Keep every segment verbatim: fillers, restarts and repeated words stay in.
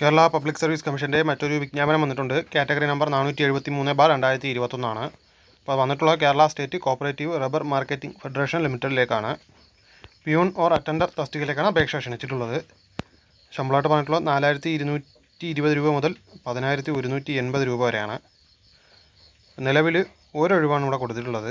Kerala public service കമ്മീഷൻ്റെ മറ്റൊരു വിജ്ഞാപനം വന്നിട്ടുണ്ട്. കാറ്റഗറി നമ്പർ നാനൂറ്റി എഴുപത്തി മൂന്ന് ബാർ രണ്ടായിരത്തി ഇരുപത്തൊന്നാണ്. അപ്പോൾ വന്നിട്ടുള്ള Kerala state cooperative rubber marketing federation ലിമിറ്റഡിലേക്കാണ്. പിയൂൺ ഓർ അറ്റൻഡർ തസ്തികയിലേക്കാണ് അപേക്ഷ ക്ഷണിച്ചിട്ടുള്ളത്. ശമ്പളമായിട്ട് പറഞ്ഞിട്ടുള്ളത് നാലായിരത്തി ഇരുന്നൂറ്റി ഇരുപത് രൂപ മുതൽ പതിനായിരത്തി ഒരുന്നൂറ്റി എൺപത് രൂപ വരെയാണ്. നിലവിൽ ഒരൊഴിവാണ് ഇവിടെ കൊടുത്തിട്ടുള്ളത്.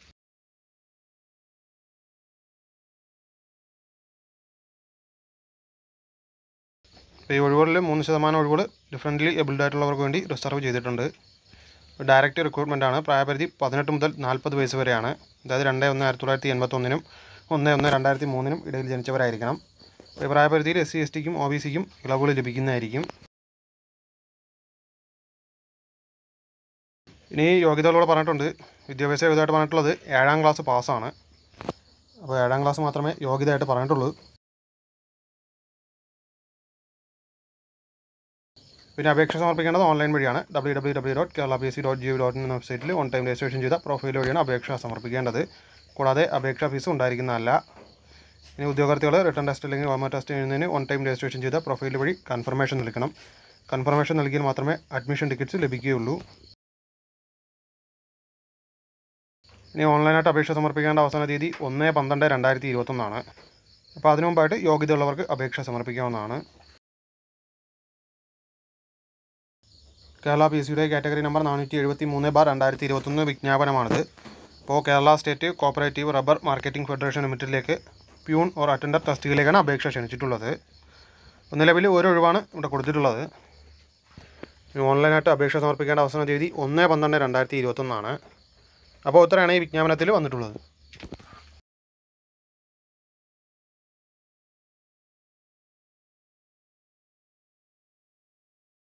ഈ ഒഴിവുകളിൽ മൂന്ന് ശതമാനം ഒഴിവുകൾ ഡിഫറൻ്റ്ലി എബിൾഡ് ആയിട്ടുള്ളവർക്ക് വേണ്ടി റിസർവ് ചെയ്തിട്ടുണ്ട്. ഡയറക്റ്റ് റിക്രൂട്ട്മെൻ്റ് ആണ്. പ്രായപരിധി പതിനെട്ട് മുതൽ നാൽപ്പത് വയസ്സ് വരെയാണ്. അതായത് രണ്ട് ഒന്ന് ആയിരത്തി തൊള്ളായിരത്തി എൺപത്തൊന്നിനും ഒന്ന് ഒന്ന് രണ്ടായിരത്തി മൂന്നിനും ഇടയിൽ ജനിച്ചവരായിരിക്കണം. ഈ പ്രായപരിധിയിൽ എസ് സി എസ് ടിക്കും ഒ ബി സിക്കും ഇളവുകൾ ലഭിക്കുന്നതായിരിക്കും. ഇനി യോഗ്യതകളോട് പറഞ്ഞിട്ടുണ്ട്. വിദ്യാഭ്യാസ യോഗ്യതയായിട്ട് പറഞ്ഞിട്ടുള്ളത് ഏഴാം ക്ലാസ് പാസ്സാണ്. അപ്പോൾ ഏഴാം ക്ലാസ് മാത്രമേ യോഗ്യതയായിട്ട് പറഞ്ഞിട്ടുള്ളൂ. പിന്നെ അപേക്ഷ സമർപ്പിക്കേണ്ടത് ഓൺലൈൻ വഴിയാണ്. W W W dot Kerala P S C dot G O V dot in എന്ന വെബ്സൈറ്റിൽ ഓൺ ടൈം രജിസ്ട്രേഷൻ ചെയ്ത പ്രൊഫൈൽ വഴിയാണ് അപേക്ഷ സമർപ്പിക്കേണ്ടത്. കൂടാതെ അപേക്ഷാ ഫീസ് ഉണ്ടായിരിക്കുന്നതല്ല. ഇനി ഉദ്യോഗാർത്ഥികൾ റിട്ടേൺ ടെസ്റ്റ് അല്ലെങ്കിൽ ഓമർ ടെസ്റ്റ് എഴുതുന്നതിന് ഓൺ ടൈം രജിസ്ട്രേഷൻ ചെയ്ത പ്രൊഫൈൽ വഴി കൺഫർമേഷൻ നൽകണം. കൺഫർമേഷൻ നൽകിയാൽ മാത്രമേ അഡ്മിഷൻ ടിക്കറ്റ്സ് ലഭിക്കുകയുള്ളൂ. ഇനി ഓൺലൈനായിട്ട് അപേക്ഷ സമർപ്പിക്കേണ്ട അവസാന തീയതി ഒന്ന് പന്ത്രണ്ട് രണ്ടായിരത്തി ഇരുപത്തൊന്നാണ്. അപ്പോൾ അതിനു മുമ്പായിട്ട് യോഗ്യതയുള്ളവർക്ക് അപേക്ഷ സമർപ്പിക്കാവുന്നതാണ്. കേരള പി എസ് സിയുടെ കാറ്റഗറി നമ്പർ നാനൂറ്റി എഴുപത്തി മൂന്ന് ബാർ രണ്ടായിരത്തി ഇരുപത്തൊന്ന് വിജ്ഞാപനമാണിത്. ഇപ്പോൾ Kerala state cooperative rubber marketing federation ലിമിറ്റഡിലേക്ക് പ്യൂൺ ഓർ അറ്റൻഡർ തസ്തികയിലേക്കാണ് അപേക്ഷ ക്ഷണിച്ചിട്ടുള്ളത്. നിലവിൽ ഒരു ഒഴിവാണ് ഇവിടെ കൊടുത്തിട്ടുള്ളത്. ഓൺലൈനായിട്ട് അപേക്ഷ സമർപ്പിക്കേണ്ട അവസാന തീയതി ഒന്ന് പന്ത്രണ്ട് രണ്ടായിരത്തി ഇരുപത്തൊന്നാണ്. അപ്പോൾ ഇത്രയാണ് ഈ വിജ്ഞാപനത്തിൽ വന്നിട്ടുള്ളത്.